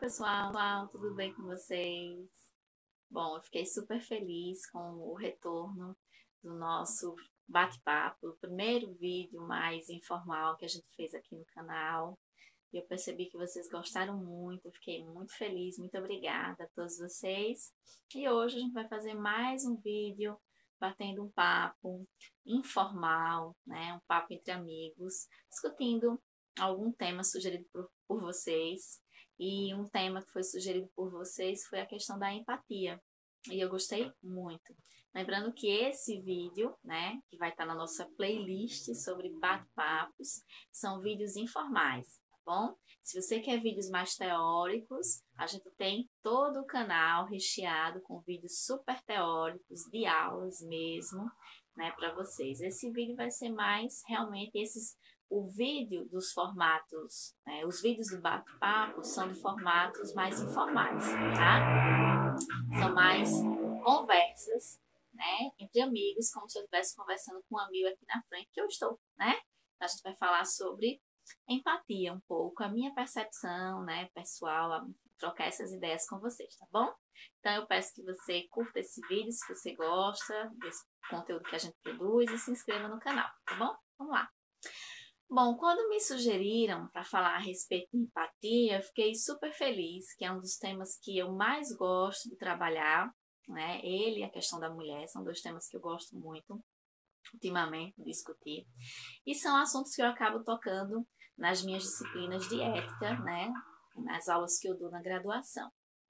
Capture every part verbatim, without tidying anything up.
pessoal, tudo bem com vocês? Bom, eu fiquei super feliz com o retorno do nosso bate-papo, o primeiro vídeo mais informal que a gente fez aqui no canal. E eu percebi que vocês gostaram muito, eu fiquei muito feliz, muito obrigada a todos vocês. E hoje a gente vai fazer mais um vídeo batendo um papo informal, né? Um papo entre amigos, discutindo algum tema sugerido por, por vocês. E um tema que foi sugerido por vocês foi a questão da empatia. E eu gostei muito. Lembrando que esse vídeo, né, que vai estar na nossa playlist sobre bate-papos, são vídeos informais, tá bom? Se você quer vídeos mais teóricos, a gente tem todo o canal recheado com vídeos super teóricos, de aulas mesmo, né, para vocês. Esse vídeo vai ser mais realmente esses o vídeo dos formatos, né, os vídeos do bate-papo são de formatos mais informais, tá? São mais conversas, né, entre amigos, como se eu estivesse conversando com um amigo aqui na frente, que eu estou, né? Então, a gente vai falar sobre empatia um pouco, a minha percepção, né, pessoal, trocar essas ideias com vocês, tá bom? Então, eu peço que você curta esse vídeo, se você gosta desse conteúdo que a gente produz, e se inscreva no canal, tá bom? Vamos lá! Bom, quando me sugeriram para falar a respeito de empatia, eu fiquei super feliz, que é um dos temas que eu mais gosto de trabalhar, né? Ele e a questão da mulher são dois temas que eu gosto muito, ultimamente, de discutir. E são assuntos que eu acabo tocando nas minhas disciplinas de ética, né? Nas aulas que eu dou na graduação.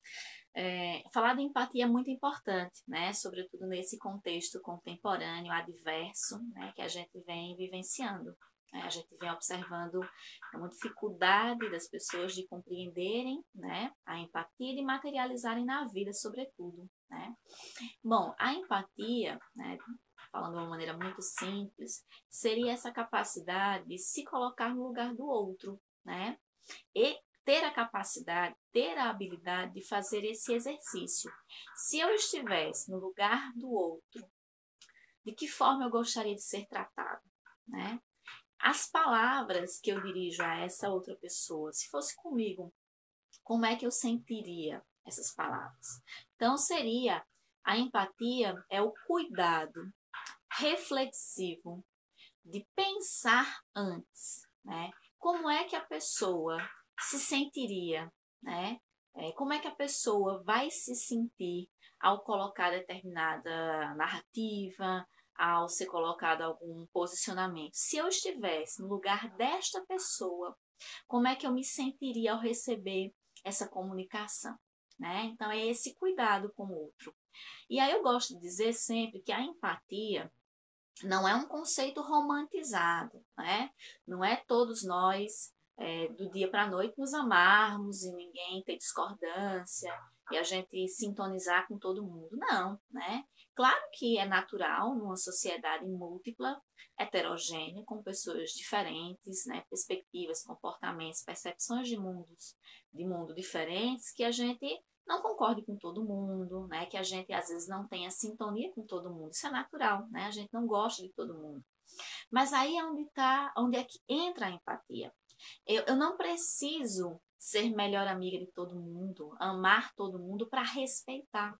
É, falar de empatia é muito importante, né? Sobretudo nesse contexto contemporâneo, adverso, né? Que a gente vem vivenciando. A gente vem observando uma dificuldade das pessoas de compreenderem, né, a empatia e de materializarem na vida, sobretudo, né? Bom, a empatia, né, falando de uma maneira muito simples, seria essa capacidade de se colocar no lugar do outro, né? E ter a capacidade, ter a habilidade de fazer esse exercício. Se eu estivesse no lugar do outro, de que forma eu gostaria de ser tratado, né? As palavras que eu dirijo a essa outra pessoa, se fosse comigo, como é que eu sentiria essas palavras? Então, seria a empatia é o cuidado reflexivo de pensar antes, né? Como é que a pessoa se sentiria, né? É, como é que a pessoa vai se sentir ao colocar determinada narrativa, ao ser colocado algum posicionamento. Se eu estivesse no lugar desta pessoa, como é que eu me sentiria ao receber essa comunicação, né? Então, é esse cuidado com o outro. E aí eu gosto de dizer sempre que a empatia não é um conceito romantizado, né? Não é todos nós, é, do dia para a noite, nos amarmos e ninguém ter discordância e a gente sintonizar com todo mundo. Não, né? Claro que é natural numa sociedade múltipla, heterogênea, com pessoas diferentes, né? Perspectivas, comportamentos, percepções de mundos, de mundo diferentes, que a gente não concorde com todo mundo, né? Que a gente às vezes não tenha sintonia com todo mundo. Isso é natural, né? A gente não gosta de todo mundo. Mas aí é onde tá, onde é que entra a empatia. Eu, eu não preciso ser melhor amiga de todo mundo, amar todo mundo para respeitar.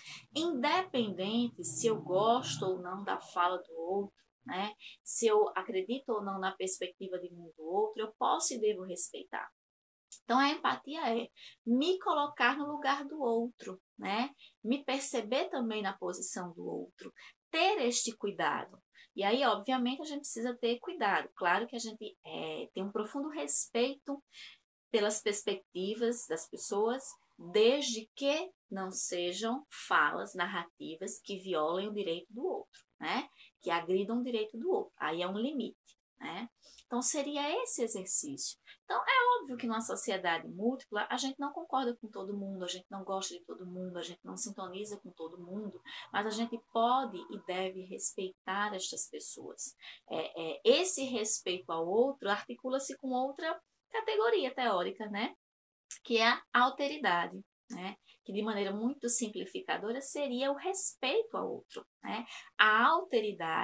Independente se eu gosto ou não da fala do outro, né? Se eu acredito ou não na perspectiva de mundo do outro, eu posso e devo respeitar. Então, a empatia é me colocar no lugar do outro, né? Me perceber também na posição do outro, ter este cuidado. E aí, obviamente, a gente precisa ter cuidado. Claro que a gente é, tem um profundo respeito pelas perspectivas das pessoas, desde que não sejam falas, narrativas que violem o direito do outro, né? Que agridam o direito do outro. Aí é um limite, né? Então, seria esse exercício. Então, é óbvio que numa sociedade múltipla, a gente não concorda com todo mundo, a gente não gosta de todo mundo, a gente não sintoniza com todo mundo, mas a gente pode e deve respeitar estas pessoas. É, é, esse respeito ao outro articula-se com outra categoria teórica, né? Que é a alteridade, né? Que de maneira muito simplificadora seria o respeito ao outro, né? A alteridade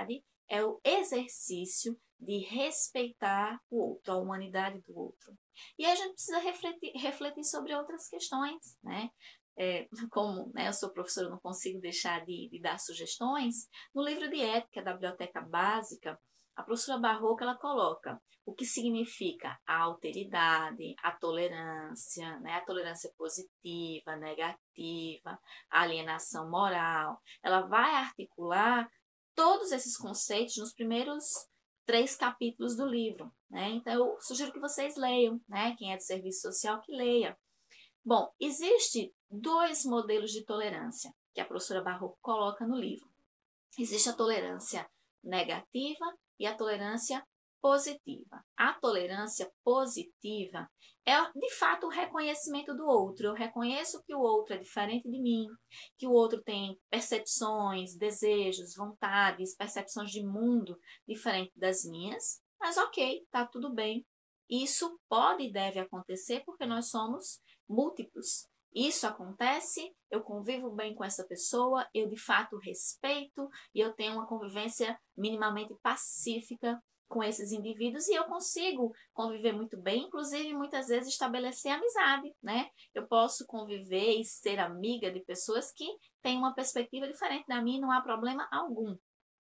é o exercício de respeitar o outro, a humanidade do outro. E a gente precisa refletir, refletir sobre outras questões, né? É, como, né, eu sou professora, eu não consigo deixar de, de dar sugestões. No livro de ética da Biblioteca Básica, a professora Barroca ela coloca o que significa a alteridade, a tolerância, né, a tolerância positiva, negativa, a alienação moral. Ela vai articular todos esses conceitos nos primeiros três capítulos do livro, né? Então, eu sugiro que vocês leiam, né? Quem é de serviço social, que leia. Bom, existe dois modelos de tolerância que a professora Barroco coloca no livro. Existe a tolerância negativa e a tolerância positiva. A tolerância positiva é, de fato, o reconhecimento do outro. Eu reconheço que o outro é diferente de mim, que o outro tem percepções, desejos, vontades, percepções de mundo diferentes das minhas, mas ok, tá tudo bem. Isso pode e deve acontecer porque nós somos múltiplos. Isso acontece, eu convivo bem com essa pessoa, eu de fato respeito e eu tenho uma convivência minimamente pacífica com esses indivíduos e eu consigo conviver muito bem, inclusive muitas vezes estabelecer amizade, né? Eu posso conviver e ser amiga de pessoas que têm uma perspectiva diferente da minha e não há problema algum.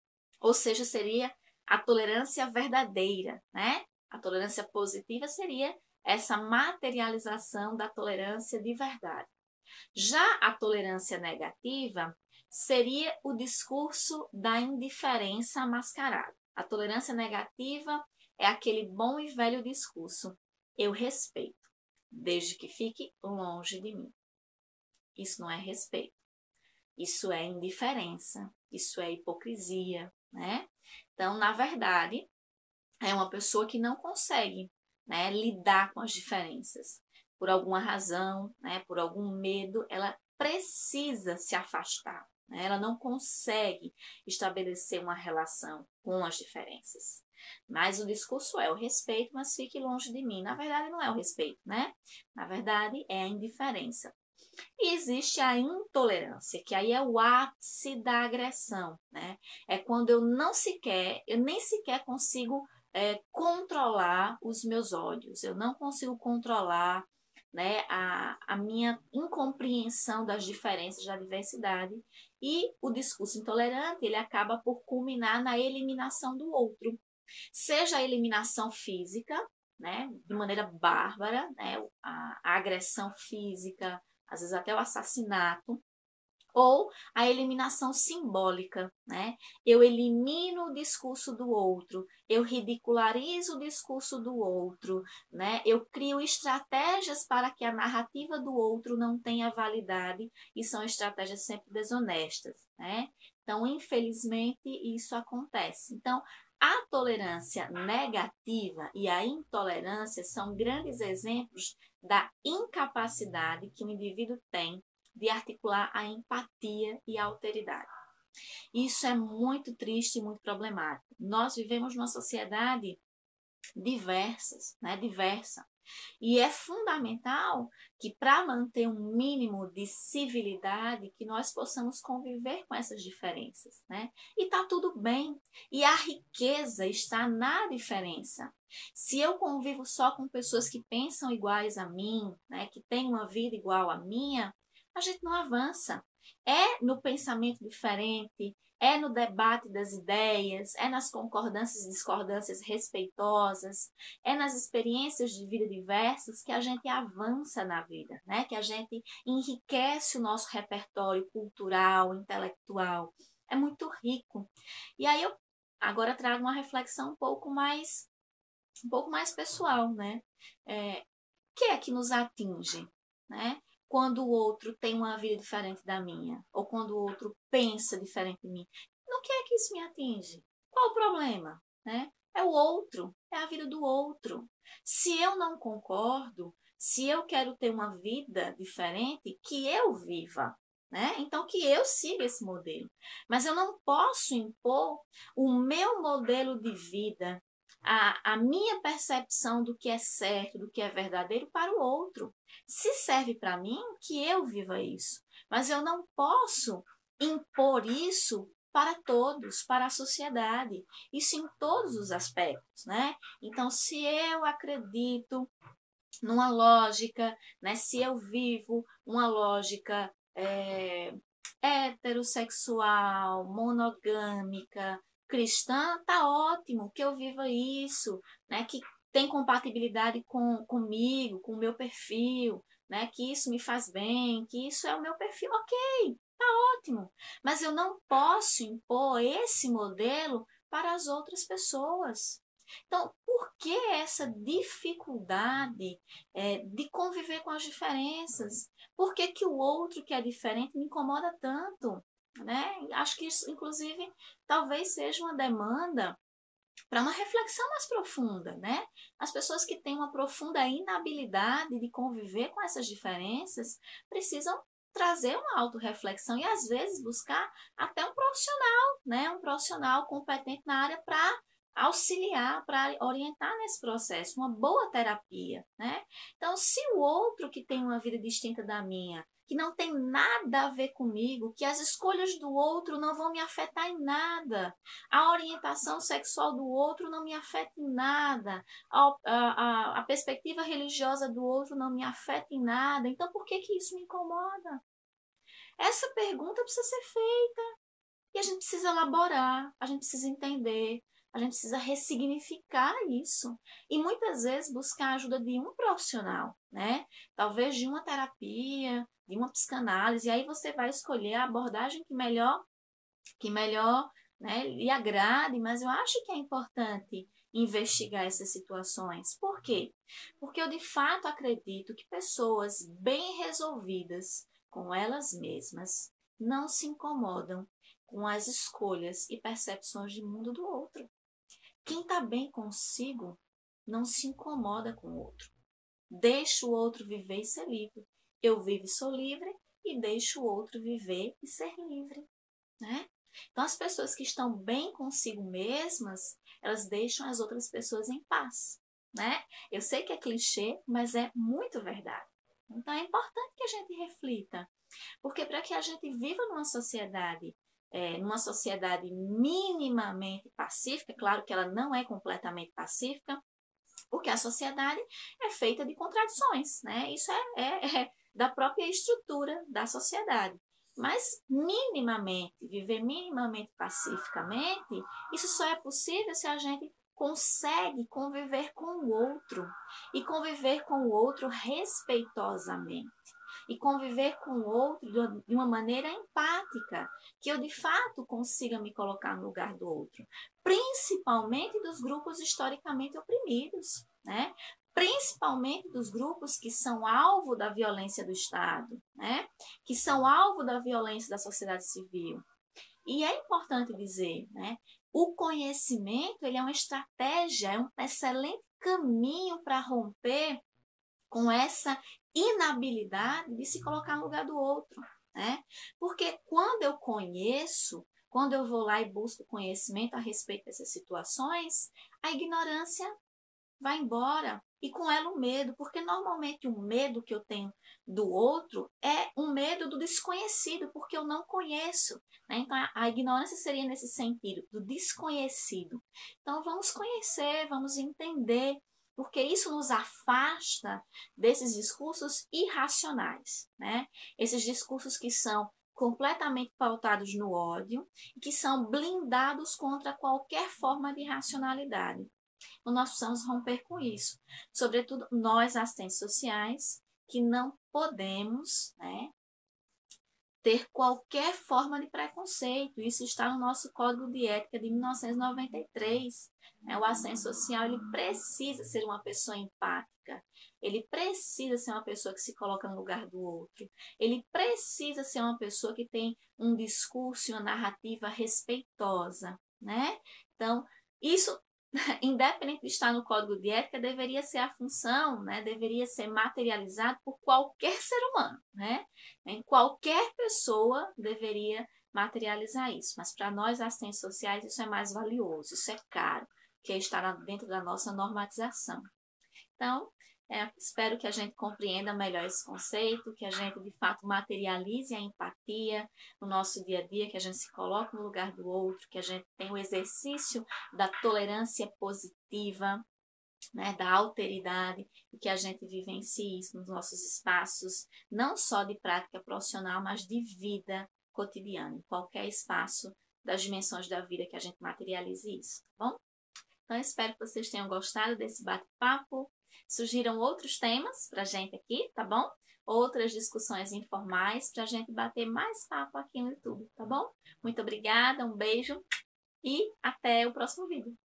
Ou seja, seria a tolerância verdadeira, né? A tolerância positiva seria essa materialização da tolerância de verdade. Já a tolerância negativa seria o discurso da indiferença mascarada. A tolerância negativa é aquele bom e velho discurso: eu respeito, desde que fique longe de mim. Isso não é respeito. Isso é indiferença, isso é hipocrisia, né? Então, na verdade, é uma pessoa que não consegue, né, lidar com as diferenças. Por alguma razão, né, por algum medo, ela precisa se afastar. Né? Ela não consegue estabelecer uma relação com as diferenças. Mas o discurso é o respeito, mas fique longe de mim. Na verdade, não é o respeito, né? Na verdade, é a indiferença. E existe a intolerância, que aí é o ápice da agressão, né? É quando eu não sequer, eu nem sequer consigo é, controlar os meus ódios, eu não consigo controlar, né, a, a minha incompreensão das diferenças, da diversidade, e o discurso intolerante, ele acaba por culminar na eliminação do outro, seja a eliminação física, né, de maneira bárbara, né, a, a agressão física, às vezes até o assassinato, ou a eliminação simbólica, né? Eu elimino o discurso do outro, eu ridicularizo o discurso do outro, né? Eu crio estratégias para que a narrativa do outro não tenha validade e são estratégias sempre desonestas, né? Então, infelizmente, isso acontece. Então, a tolerância negativa e a intolerância são grandes exemplos da incapacidade que o indivíduo tem de articular a empatia e a alteridade. Isso é muito triste e muito problemático. Nós vivemos numa sociedade diversas, né, diversa. E é fundamental que, para manter um mínimo de civilidade, que nós possamos conviver com essas diferenças, né? E tá tudo bem. E a riqueza está na diferença. Se eu convivo só com pessoas que pensam iguais a mim, né, que têm uma vida igual à minha, a gente não avança. É no pensamento diferente, é no debate das ideias, é nas concordâncias e discordâncias respeitosas, é nas experiências de vida diversas que a gente avança na vida, né? Que a gente enriquece o nosso repertório cultural, intelectual. É muito rico. E aí eu agora trago uma reflexão um pouco mais, um pouco mais pessoal, né? É, o que é que nos atinge, né? Quando o outro tem uma vida diferente da minha, ou quando o outro pensa diferente de mim. No que é que isso me atinge? Qual o problema? Né? É o outro, é a vida do outro. Se eu não concordo, se eu quero ter uma vida diferente, que eu viva. Né? Então, que eu siga esse modelo. Mas eu não posso impor o meu modelo de vida, a, a minha percepção do que é certo, do que é verdadeiro para o outro. Se serve para mim, que eu viva isso. Mas eu não posso impor isso para todos, para a sociedade. Isso em todos os aspectos, né? Então, se eu acredito numa lógica, né? Se eu vivo uma lógica é, heterossexual, monogâmica, cristã, tá ótimo que eu viva isso, né? Que tem compatibilidade com, comigo, com o meu perfil, né? Que isso me faz bem, que isso é o meu perfil, ok, tá ótimo. Mas eu não posso impor esse modelo para as outras pessoas. Então, por que essa dificuldade é, de conviver com as diferenças? Por que, que o outro que é diferente me incomoda tanto? Né? Acho que isso, inclusive, talvez seja uma demanda para uma reflexão mais profunda, né? As pessoas que têm uma profunda inabilidade de conviver com essas diferenças precisam trazer uma autorreflexão e às vezes buscar até um profissional, né? Um profissional competente na área para auxiliar, para orientar nesse processo, uma boa terapia, né? Então, se o outro que tem uma vida distinta da minha, que não tem nada a ver comigo, que as escolhas do outro não vão me afetar em nada, a orientação sexual do outro não me afeta em nada, a, a, a perspectiva religiosa do outro não me afeta em nada, então por que que isso me incomoda? Essa pergunta precisa ser feita e a gente precisa elaborar, a gente precisa entender, a gente precisa ressignificar isso e muitas vezes buscar a ajuda de um profissional, né? Talvez de uma terapia, de uma psicanálise, e aí você vai escolher a abordagem que melhor, que melhor, né, lhe agrade, mas eu acho que é importante investigar essas situações. Por quê? Porque eu de fato acredito que pessoas bem resolvidas com elas mesmas não se incomodam com as escolhas e percepções de mundo do outro. Quem está bem consigo não se incomoda com o outro. Deixa o outro viver e ser livre. Eu vivo e sou livre e deixo o outro viver e ser livre, né? Então, as pessoas que estão bem consigo mesmas, elas deixam as outras pessoas em paz, né? Eu sei que é clichê, mas é muito verdade. Então, é importante que a gente reflita, porque para que a gente viva numa sociedade, é, numa sociedade minimamente pacífica, claro que ela não é completamente pacífica, porque a sociedade é feita de contradições, né? Isso é, é, é da própria estrutura da sociedade. Mas minimamente, viver minimamente pacificamente, isso só é possível se a gente consegue conviver com o outro e conviver com o outro respeitosamente e conviver com o outro de uma maneira empática, que eu de fato consiga me colocar no lugar do outro, principalmente dos grupos historicamente oprimidos, né? Principalmente dos grupos que são alvo da violência do Estado, né? Que são alvo da violência da sociedade civil. E é importante dizer, né? O conhecimento ele é uma estratégia, é um excelente caminho para romper com essa inabilidade de se colocar no lugar do outro, né? Porque quando eu conheço, quando eu vou lá e busco conhecimento a respeito dessas situações, a ignorância vai embora e com ela o medo, porque normalmente o medo que eu tenho do outro é um medo do desconhecido, porque eu não conheço, né? Então a, a ignorância seria nesse sentido, do desconhecido. Então vamos conhecer, vamos entender, porque isso nos afasta desses discursos irracionais, né? Esses discursos que são completamente pautados no ódio e que são blindados contra qualquer forma de racionalidade. Então, nós precisamos romper com isso. Sobretudo nós, assistentes sociais, que não podemos, né, ter qualquer forma de preconceito. Isso está no nosso Código de Ética de mil novecentos e noventa e três. O assistente social ele precisa ser uma pessoa empática. Ele precisa ser uma pessoa que se coloca no lugar do outro. Ele precisa ser uma pessoa que tem um discurso e uma narrativa respeitosa, né? Então, isso independente de estar no código de ética, deveria ser a função, né? Deveria ser materializado por qualquer ser humano, né? Em qualquer pessoa deveria materializar isso. Mas para nós, assistentes sociais, isso é mais valioso, isso é caro, que é estar dentro da nossa normatização. Então, É, espero que a gente compreenda melhor esse conceito, que a gente de fato materialize a empatia no nosso dia a dia, que a gente se coloque no lugar do outro, que a gente tenha o exercício da tolerância positiva, né, da alteridade, e que a gente vivencie isso nos nossos espaços, não só de prática profissional, mas de vida cotidiana, em qualquer espaço das dimensões da vida que a gente materialize isso, tá bom? Então, eu espero que vocês tenham gostado desse bate-papo. Surgiram outros temas para a gente aqui, tá bom? Outras discussões informais para a gente bater mais papo aqui no YouTube, tá bom? Muito obrigada, um beijo e até o próximo vídeo.